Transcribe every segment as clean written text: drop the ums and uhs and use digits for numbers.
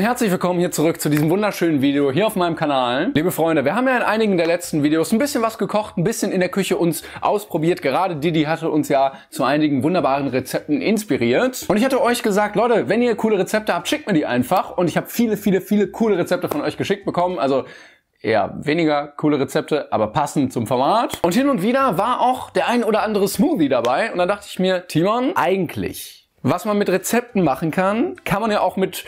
herzlich willkommen hier zurück zu diesem wunderschönen Video hier auf meinem Kanal. Liebe Freunde, wir haben ja in einigen der letzten Videos ein bisschen was gekocht, ein bisschen in der Küche uns ausprobiert. Gerade Didi hatte uns ja zu einigen wunderbaren Rezepten inspiriert. Und ich hatte euch gesagt, Leute, wenn ihr coole Rezepte habt, schickt mir die einfach. Und ich habe viele coole Rezepte von euch geschickt bekommen. Also eher weniger coole Rezepte, aber passend zum Format. Und hin und wieder war auch der ein oder andere Smoothie dabei. Und dann dachte ich mir, Timon, eigentlich, was man mit Rezepten machen kann man ja auch mit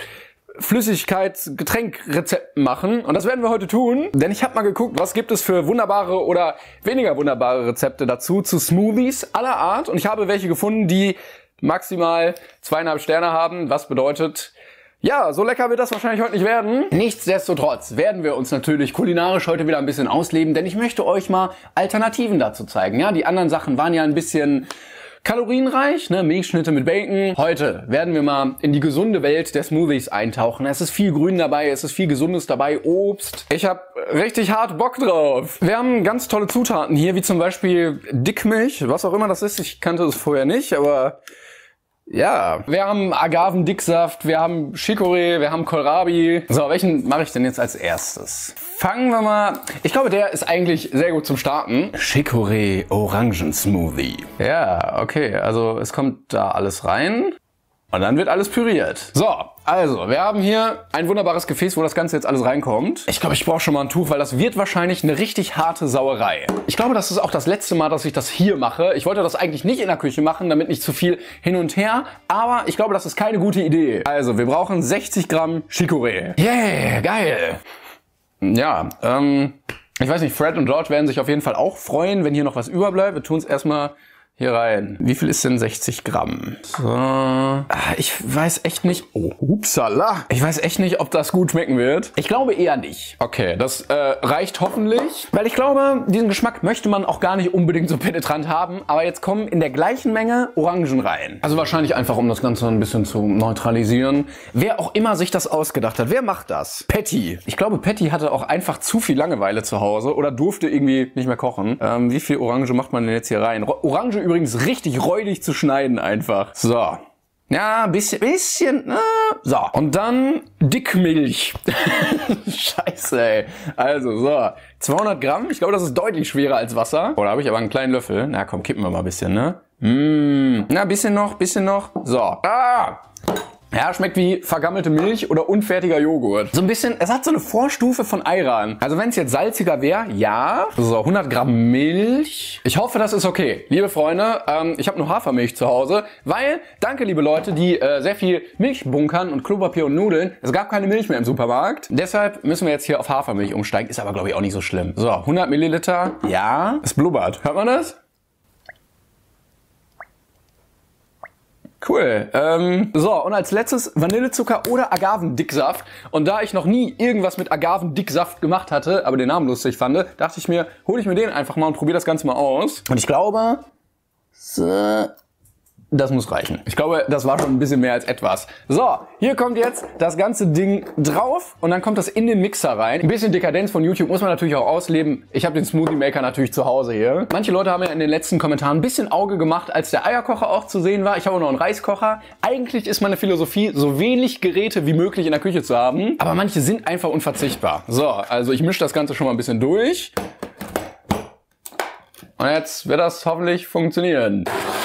Flüssigkeits-Getränkrezepten machen. Und das werden wir heute tun. Denn ich habe mal geguckt, was gibt es für wunderbare oder weniger wunderbare Rezepte dazu, zu Smoothies aller Art. Und ich habe welche gefunden, die maximal 2,5 Sterne haben. Was bedeutet, ja, so lecker wird das wahrscheinlich heute nicht werden. Nichtsdestotrotz werden wir uns natürlich kulinarisch heute wieder ein bisschen ausleben, denn ich möchte euch mal Alternativen dazu zeigen. Ja, die anderen Sachen waren ja ein bisschen kalorienreich, ne? Milchschnitte mit Bacon. Heute werden wir mal in die gesunde Welt der Smoothies eintauchen. Es ist viel Grün dabei, es ist viel Gesundes dabei, Obst. Ich habe richtig hart Bock drauf. Wir haben ganz tolle Zutaten hier, wie zum Beispiel Dickmilch, was auch immer das ist. Ich kannte es vorher nicht, aber ja, wir haben Agavendicksaft, wir haben Chicorée, wir haben Kohlrabi. So, welchen mache ich denn jetzt als erstes? Fangen wir mal, ich glaube, der ist eigentlich sehr gut zum Starten. Chicorée Orangensmoothie. Ja, okay, also es kommt da alles rein. Und dann wird alles püriert. So, also, wir haben hier ein wunderbares Gefäß, wo das Ganze jetzt alles reinkommt. Ich glaube, ich brauche schon mal ein Tuch, weil das wird wahrscheinlich eine richtig harte Sauerei. Ich glaube, das ist auch das letzte Mal, dass ich das hier mache. Ich wollte das eigentlich nicht in der Küche machen, damit nicht zu viel hin und her. Aber ich glaube, das ist keine gute Idee. Also, wir brauchen 60 Gramm Chicorée. Yeah, geil. Ja, ich weiß nicht, Fred und George werden sich auf jeden Fall auch freuen, wenn hier noch was überbleibt. Wir tun es erstmal hier rein. Wie viel ist denn 60 Gramm? So. Ich weiß echt nicht. Oh, upsala. Ich weiß echt nicht, ob das gut schmecken wird. Ich glaube eher nicht. Okay, das reicht hoffentlich. Weil ich glaube, diesen Geschmack möchte man auch gar nicht unbedingt so penetrant haben. Aber jetzt kommen in der gleichen Menge Orangen rein. Also wahrscheinlich einfach, um das Ganze ein bisschen zu neutralisieren. Wer auch immer sich das ausgedacht hat, wer macht das? Patty. Ich glaube, Patty hatte auch einfach zu viel Langeweile zu Hause oder durfte irgendwie nicht mehr kochen. Wie viel Orange macht man denn jetzt hier rein? Orange übrigens richtig räudig zu schneiden einfach. So. Ja, bisschen. So. Und dann Dickmilch. Scheiße, ey. Also, so. 200 Gramm. Ich glaube, das ist deutlich schwerer als Wasser. Oh, da habe ich aber einen kleinen Löffel. Na komm, kippen wir mal ein bisschen, ne? Na, bisschen noch. So. Ja, schmeckt wie vergammelte Milch oder unfertiger Joghurt. So ein bisschen, es hat so eine Vorstufe von Ayran. Also wenn es jetzt salziger wäre, ja. So, 100 Gramm Milch. Ich hoffe, das ist okay. Liebe Freunde, ich habe nur Hafermilch zu Hause, weil, danke liebe Leute, die sehr viel Milch bunkern und Klopapier und Nudeln. Es gab keine Milch mehr im Supermarkt. Deshalb müssen wir jetzt hier auf Hafermilch umsteigen. Ist aber, glaube ich, auch nicht so schlimm. So, 100 Milliliter. Ja, es blubbert. Hört man das? Cool. So, und als letztes Vanillezucker oder Agavendicksaft. Und da ich noch nie irgendwas mit Agavendicksaft gemacht hatte, aber den Namen lustig fand, dachte ich mir, hole ich mir den einfach mal und probiere das Ganze mal aus. Und ich glaube, das muss reichen. Ich glaube, das war schon ein bisschen mehr als etwas. So, hier kommt jetzt das ganze Ding drauf und dann kommt das in den Mixer rein. Ein bisschen Dekadenz von YouTube muss man natürlich auch ausleben. Ich habe den Smoothie Maker natürlich zu Hause hier. Manche Leute haben ja in den letzten Kommentaren ein bisschen Auge gemacht, als der Eierkocher auch zu sehen war. Ich habe auch noch einen Reiskocher. Eigentlich ist meine Philosophie, so wenig Geräte wie möglich in der Küche zu haben. Aber manche sind einfach unverzichtbar. So, also ich mische das Ganze schon mal ein bisschen durch. Und jetzt wird das hoffentlich funktionieren.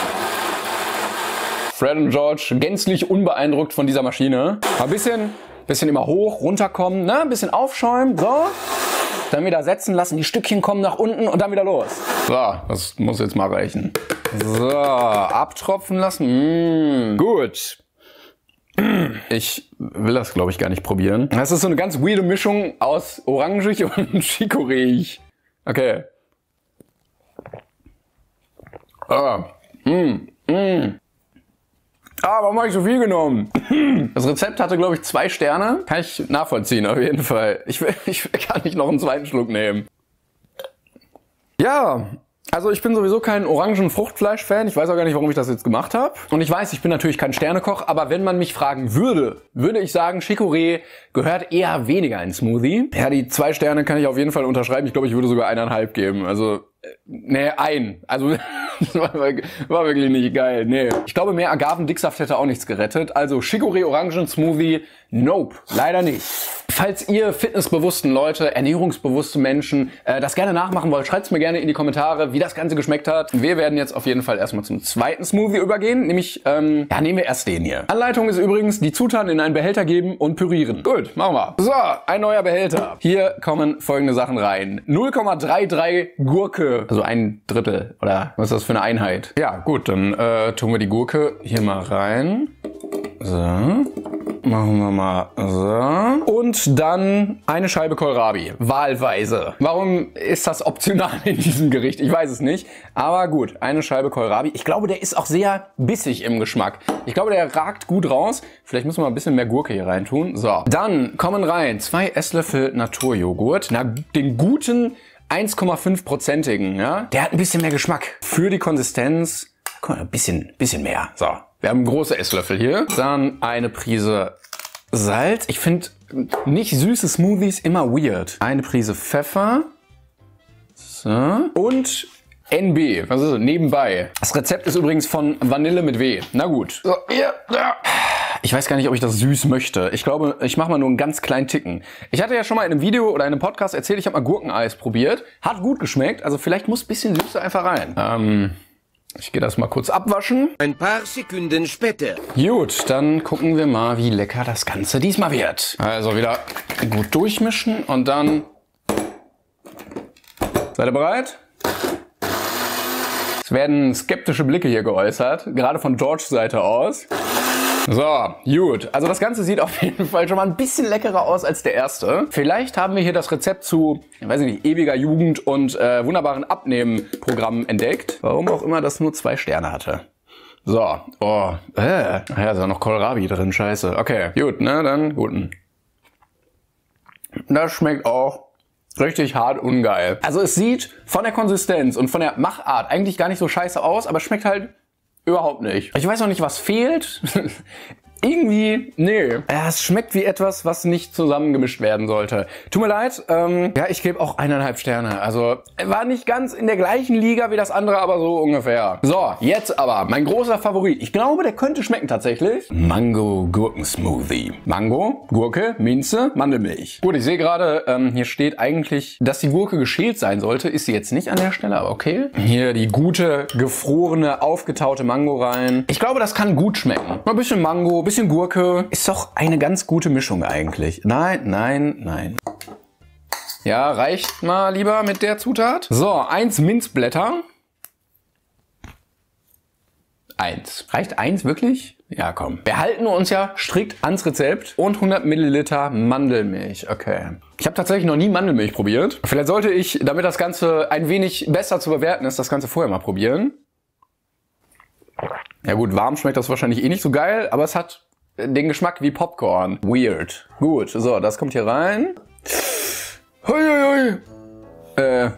Fred und George gänzlich unbeeindruckt von dieser Maschine. Ein bisschen immer hoch, runterkommen, ne? Ein bisschen aufschäumen, so. Dann wieder setzen lassen, die Stückchen kommen nach unten und dann wieder los. So, das muss jetzt mal reichen. So, abtropfen lassen. Gut. Ich will das, glaube ich, gar nicht probieren. Das ist so eine ganz weirde Mischung aus orangig und Chicorée. Okay. Warum habe ich so viel genommen? Das Rezept hatte, glaube ich, 2 Sterne. Kann ich nachvollziehen, auf jeden Fall. Ich kann nicht noch einen zweiten Schluck nehmen. Ja, also ich bin sowieso kein Orangen-Fruchtfleisch-Fan. Ich weiß auch gar nicht, warum ich das jetzt gemacht habe. Und ich weiß, ich bin natürlich kein Sternekoch, aber wenn man mich fragen würde, würde ich sagen, Chicorée gehört eher weniger in Smoothie. Ja, die 2 Sterne kann ich auf jeden Fall unterschreiben. Ich glaube, ich würde sogar 1,5 geben. Also Nee, also das war wirklich nicht geil. Nee. Ich glaube, mehr Agavendicksaft hätte auch nichts gerettet. Also Chicorée Orangen-Smoothie, nope, leider nicht. Falls ihr fitnessbewussten Leute, ernährungsbewusste Menschen das gerne nachmachen wollt, schreibt es mir gerne in die Kommentare, wie das Ganze geschmeckt hat. Wir werden jetzt auf jeden Fall erstmal zum zweiten Smoothie übergehen, nämlich, nehmen wir erst den hier. Anleitung ist übrigens, die Zutaten in einen Behälter geben und pürieren. Gut, machen wir. So, ein neuer Behälter. Hier kommen folgende Sachen rein. 0,33 Gurke, also 1/3 oder was ist das für eine Einheit? Ja, gut, dann tun wir die Gurke hier mal rein. So, machen wir mal so. Und dann eine Scheibe Kohlrabi, wahlweise. Warum ist das optional in diesem Gericht? Ich weiß es nicht. Aber gut, eine Scheibe Kohlrabi. Ich glaube, der ist auch sehr bissig im Geschmack. Ich glaube, der ragt gut raus. Vielleicht müssen wir ein bisschen mehr Gurke hier rein tun. So, dann kommen rein 2 Esslöffel Naturjoghurt. Na, den guten 1,5%igen, ja. Der hat ein bisschen mehr Geschmack. Für die Konsistenz, guck mal, ein bisschen mehr. So, wir haben große Esslöffel hier. Dann eine Prise Salz. Ich finde nicht süße Smoothies immer weird. Eine Prise Pfeffer. So. Und NB, was ist das? Nebenbei. Das Rezept ist übrigens von Vanille mit W. Na gut. So, hier, ja. Ich weiß gar nicht, ob ich das süß möchte. Ich glaube, ich mache mal nur einen ganz kleinen Ticken. Ich hatte ja schon mal in einem Video oder in einem Podcast erzählt, ich habe mal Gurkeneis probiert. Hat gut geschmeckt. Also vielleicht muss ein bisschen Süße einfach rein. Ich gehe das mal kurz abwaschen. Ein paar Sekunden später. Gut, dann gucken wir mal, wie lecker das Ganze diesmal wird. Also wieder gut durchmischen und dann... Seid ihr bereit? Es werden skeptische Blicke hier geäußert, gerade von Georges Seite aus. So, gut. Also das Ganze sieht auf jeden Fall schon mal ein bisschen leckerer aus als der erste. Vielleicht haben wir hier das Rezept zu, ich weiß nicht, ewiger Jugend und wunderbaren Abnehmen-Programmen entdeckt. Warum auch immer das nur 2 Sterne hatte. So, oh, ja, ist ja noch Kohlrabi drin, scheiße. Okay, gut, ne, dann guten. Das schmeckt auch richtig hart ungeil. Also es sieht von der Konsistenz und von der Machart eigentlich gar nicht so scheiße aus, aber schmeckt halt überhaupt nicht. Ich weiß noch nicht, was fehlt. Irgendwie, nee. Es schmeckt wie etwas, was nicht zusammengemischt werden sollte. Tut mir leid. Ja, ich gebe auch 1,5 Sterne. Also, war nicht ganz in der gleichen Liga wie das andere, aber so ungefähr. So, jetzt aber mein großer Favorit. Ich glaube, der könnte schmecken tatsächlich. Mango-Gurken-Smoothie. Mango, Gurke, Minze, Mandelmilch. Gut, ich sehe gerade, hier steht eigentlich, dass die Gurke geschält sein sollte. Ist sie jetzt nicht an der Stelle, aber okay. Hier die gute, gefrorene, aufgetaute Mango rein. Ich glaube, das kann gut schmecken. Ein bisschen Mango, bisschen Gurke. Ist doch eine ganz gute Mischung eigentlich. Nein, nein, nein. Ja, reicht mal lieber mit der Zutat. So, 1 Minzblätter. 1. Reicht 1 wirklich? Ja, komm. Wir halten uns ja strikt ans Rezept. Und 100 Milliliter Mandelmilch. Okay. Ich habe tatsächlich noch nie Mandelmilch probiert. Vielleicht sollte ich, damit das Ganze ein wenig besser zu bewerten ist, das Ganze vorher mal probieren. Ja gut, warm schmeckt das wahrscheinlich eh nicht so geil, aber es hat den Geschmack wie Popcorn. Weird. Gut, so, das kommt hier rein. Hui, hui, hui.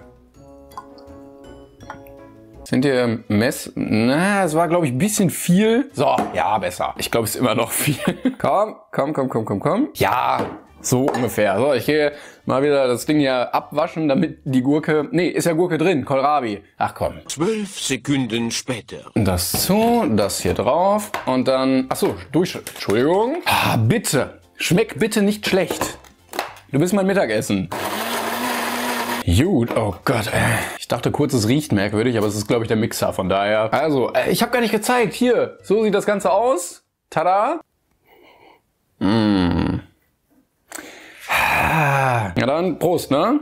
Sind hier Na, es war, glaube ich, ein bisschen viel. So, ja, besser. Ich glaube, es ist immer noch viel. Komm. Ja, so ungefähr. So, ich gehe mal wieder das Ding hier abwaschen, damit die Gurke... Nee, ist ja Gurke drin. Kohlrabi. Ach komm. 12 Sekunden später. Das zu, das hier drauf und dann... Achso, Entschuldigung. Ah, bitte. Schmeckt bitte nicht schlecht. Du bist mein Mittagessen. Gut, oh Gott. Ich dachte kurz, es riecht merkwürdig, aber es ist, glaube ich, der Mixer, von daher. Also, ich habe gar nicht gezeigt. Hier, so sieht das Ganze aus. Tada. Ja dann, Prost, ne?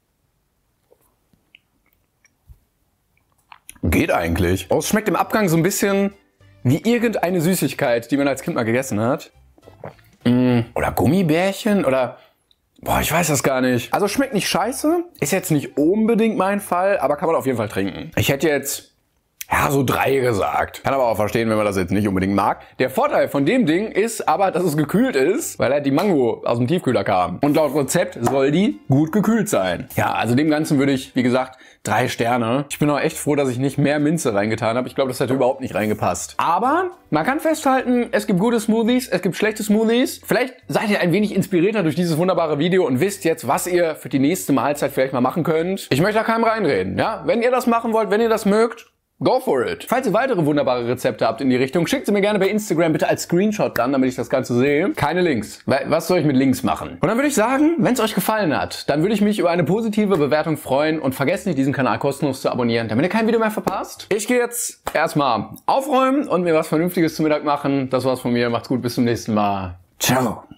Geht eigentlich. Oh, es schmeckt im Abgang so ein bisschen wie irgendeine Süßigkeit, die man als Kind mal gegessen hat. Oder Gummibärchen oder... Boah, ich weiß das gar nicht. Also schmeckt nicht scheiße. Ist jetzt nicht unbedingt mein Fall, aber kann man auf jeden Fall trinken. Ich hätte jetzt ja, so 3 gesagt. Kann aber auch verstehen, wenn man das jetzt nicht unbedingt mag. Der Vorteil von dem Ding ist aber, dass es gekühlt ist, weil halt die Mango aus dem Tiefkühler kam. Und laut Rezept soll die gut gekühlt sein. Ja, also dem Ganzen würde ich, wie gesagt, 3 Sterne. Ich bin auch echt froh, dass ich nicht mehr Minze reingetan habe. Ich glaube, das hätte überhaupt nicht reingepasst. Aber man kann festhalten, es gibt gute Smoothies, es gibt schlechte Smoothies. Vielleicht seid ihr ein wenig inspirierter durch dieses wunderbare Video und wisst jetzt, was ihr für die nächste Mahlzeit vielleicht mal machen könnt. Ich möchte da keinem reinreden. Ja? Wenn ihr das machen wollt, wenn ihr das mögt, go for it. Falls ihr weitere wunderbare Rezepte habt in die Richtung, schickt sie mir gerne bei Instagram bitte als Screenshot dann, damit ich das Ganze sehe. Keine Links. Was soll ich mit Links machen? Und dann würde ich sagen, wenn es euch gefallen hat, dann würde ich mich über eine positive Bewertung freuen und vergesst nicht, diesen Kanal kostenlos zu abonnieren, damit ihr kein Video mehr verpasst. Ich gehe jetzt erstmal aufräumen und mir was Vernünftiges zum Mittag machen. Das war's von mir. Macht's gut. Bis zum nächsten Mal. Ciao.